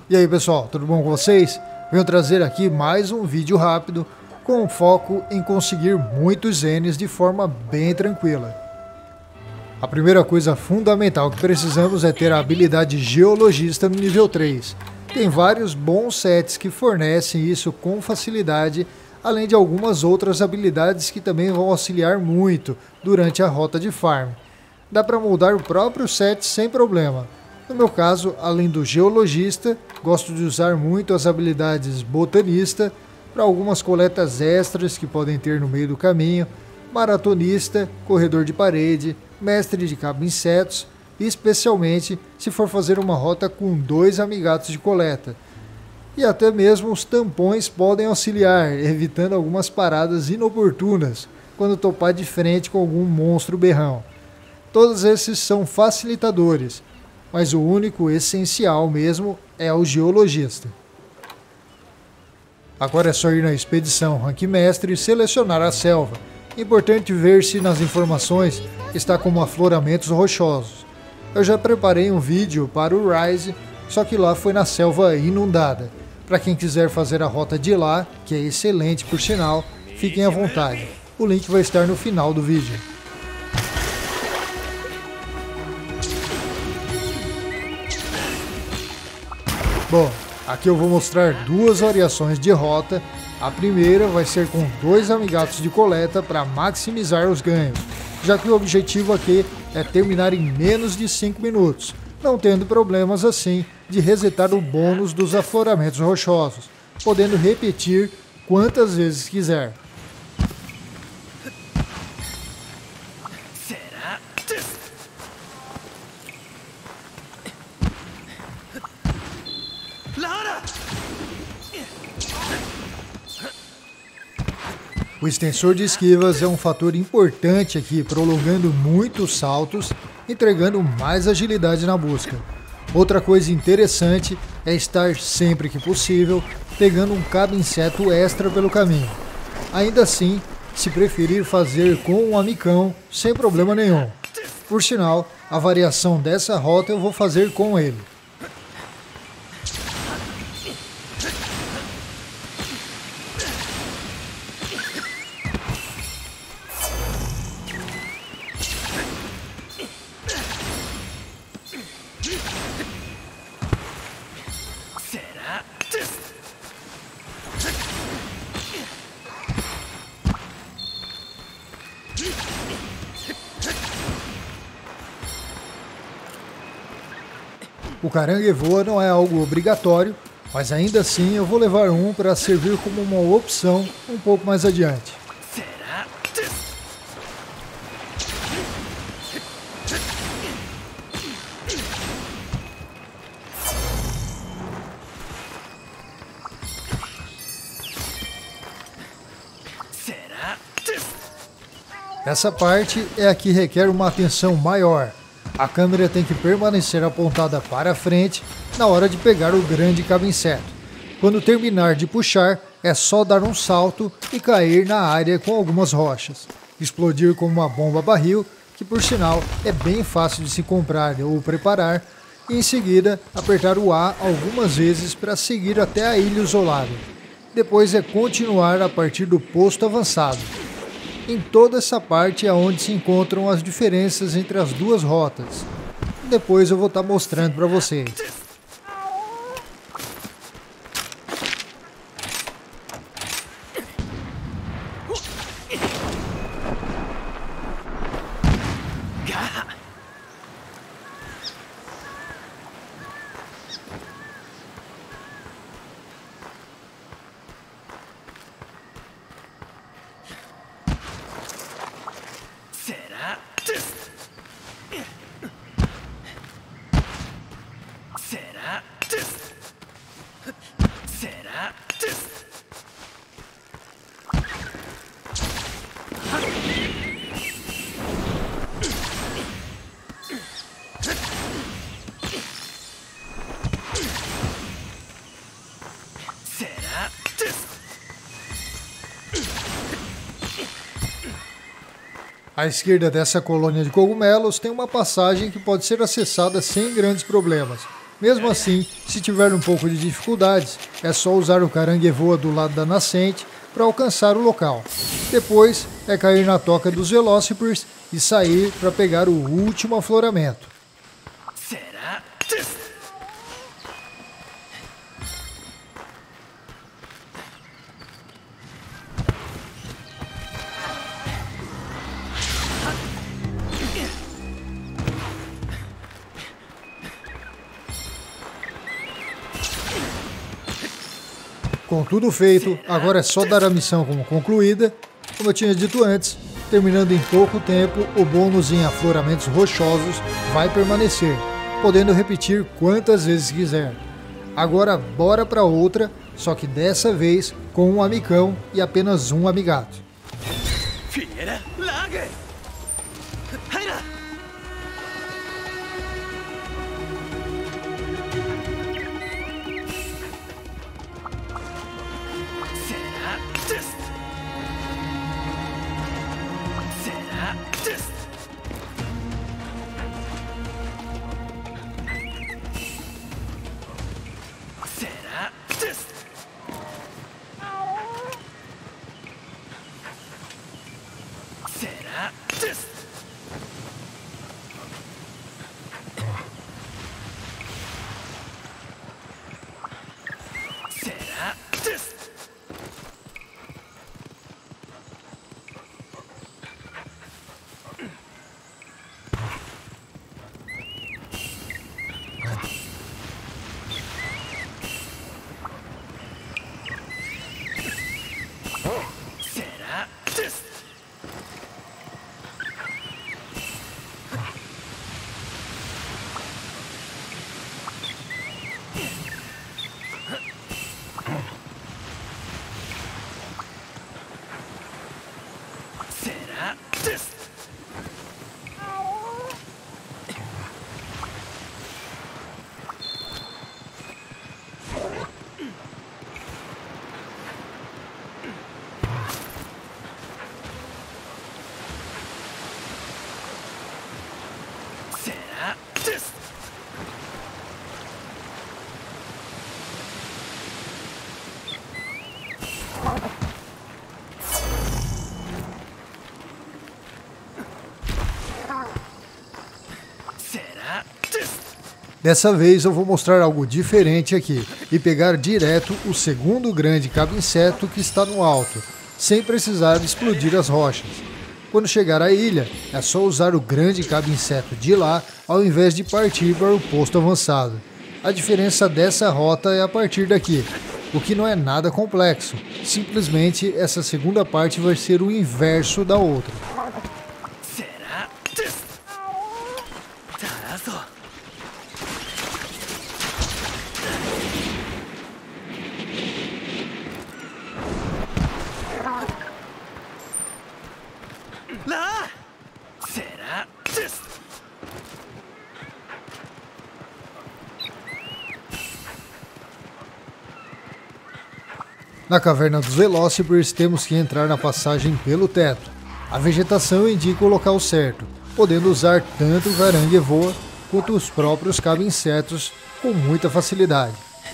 E aí pessoal, tudo bom com vocês? Venho trazer aqui mais um vídeo rápido com foco em conseguir muitos Zenes de forma bem tranquila. A primeira coisa fundamental que precisamos é ter a habilidade Geologista no nível 3. Tem vários bons sets que fornecem isso com facilidade, além de algumas outras habilidades que também vão auxiliar muito durante a rota de farm. Dá para moldar o próprio set sem problema. No meu caso, além do Geologista, gosto de usar muito as habilidades Botanista para algumas coletas extras que podem ter no meio do caminho, Maratonista, Corredor de Parede, Mestre de Cabo-Insetos, e especialmente se for fazer uma rota com 2 amigatos de coleta. E até mesmo os tampões podem auxiliar, evitando algumas paradas inoportunas quando topar de frente com algum monstro berrão. Todos esses são facilitadores, mas o único essencial mesmo é o Geologista. Agora é só ir na expedição Rank Mestre e selecionar a selva. Importante ver se nas informações está como afloramentos rochosos. Eu já preparei um vídeo para o Rise, só que lá foi na selva inundada. Para quem quiser fazer a rota de lá, que é excelente por sinal, fiquem à vontade. O link vai estar no final do vídeo. Bom, aqui eu vou mostrar duas variações de rota. A primeira vai ser com 2 amigatos de coleta para maximizar os ganhos, já que o objetivo aqui é terminar em menos de 5 minutos, não tendo problemas assim de resetar o bônus dos afloramentos rochosos, podendo repetir quantas vezes quiser. O extensor de esquivas é um fator importante aqui, prolongando muito os saltos, entregando mais agilidade na busca. Outra coisa interessante é estar sempre que possível pegando um cabo-inseto extra pelo caminho. Ainda assim, se preferir fazer com um amicão, sem problema nenhum. Por sinal, a variação dessa rota eu vou fazer com ele. O caranguevoa não é algo obrigatório, mas ainda assim eu vou levar um para servir como uma opção um pouco mais adiante. Essa parte é a que requer uma atenção maior. A câmera tem que permanecer apontada para frente na hora de pegar o grande cabo-inseto. Quando terminar de puxar, é só dar um salto e cair na área com algumas rochas. Explodir como uma bomba barril, que por sinal é bem fácil de se comprar ou preparar, e em seguida apertar o A algumas vezes para seguir até a ilha isolada. Depois é continuar a partir do posto avançado. Em toda essa parte é onde se encontram as diferenças entre as duas rotas. Depois eu vou estar mostrando para vocês. À esquerda dessa colônia de cogumelos tem uma passagem que pode ser acessada sem grandes problemas. Mesmo assim, se tiver um pouco de dificuldades, é só usar o carangue-voa do lado da nascente para alcançar o local. Depois é cair na toca dos Velocipers e sair para pegar o último afloramento. Com tudo feito, agora é só dar a missão como concluída. Como eu tinha dito antes, terminando em pouco tempo, o bônus em afloramentos rochosos vai permanecer, podendo repetir quantas vezes quiser. Agora bora para outra, só que dessa vez com um amicão e apenas um amigato. Dessa vez eu vou mostrar algo diferente aqui e pegar direto o segundo grande cabo-inseto que está no alto, sem precisar explodir as rochas. Quando chegar à ilha, é só usar o grande cabo-inseto de lá ao invés de partir para o posto avançado. A diferença dessa rota é a partir daqui, o que não é nada complexo, simplesmente essa segunda parte vai ser o inverso da outra. Na caverna dos Velocipers temos que entrar na passagem pelo teto. A vegetação indica o local certo, podendo usar tanto o carangue-voa quanto os próprios cabo-insetos com muita facilidade.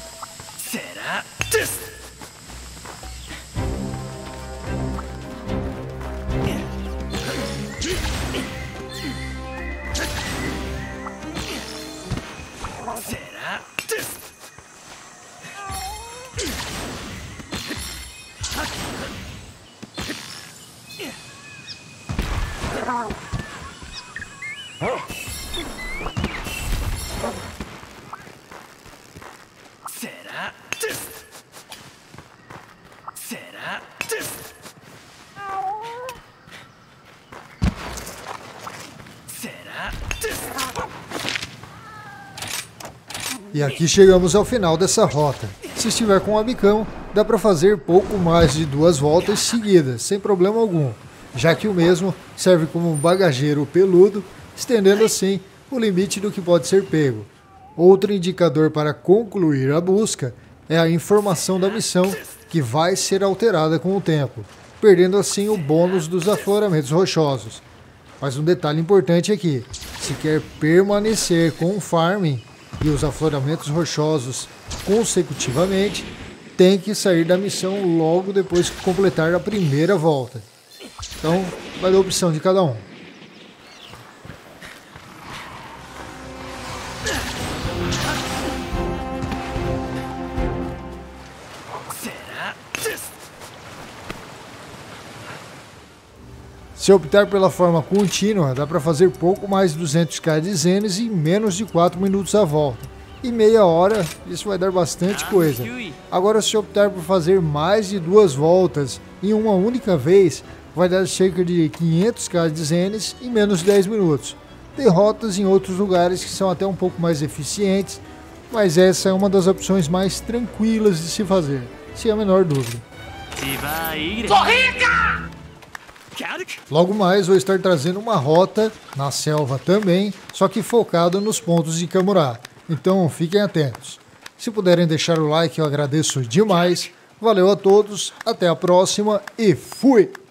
E aqui chegamos ao final dessa rota. Se estiver com o amicão, dá para fazer pouco mais de 2 voltas seguidas, sem problema algum, já que o mesmo serve como um bagageiro peludo, estendendo assim o limite do que pode ser pego. Outro indicador para concluir a busca é a informação da missão, que vai ser alterada com o tempo, perdendo assim o bônus dos afloramentos rochosos. Mas um detalhe importante aqui, se quer permanecer com o farming, e os afloramentos rochosos consecutivamente, tem que sair da missão logo depois que completar a primeira volta. Então, vai dar opção de cada um. Se optar pela forma contínua, dá para fazer pouco mais de 200k de zenes em menos de 4 minutos a volta. E meia hora, isso vai dar bastante coisa. Agora, se optar por fazer mais de 2 voltas em uma única vez, vai dar cerca de 500k de zenes em menos de 10 minutos. Tem rotas em outros lugares que são até um pouco mais eficientes, mas essa é uma das opções mais tranquilas de se fazer, sem a menor dúvida. Logo mais vou estar trazendo uma rota na selva também, só que focada nos pontos de Kamura. Então fiquem atentos. Se puderem deixar o like, eu agradeço demais. Valeu a todos, até a próxima e fui!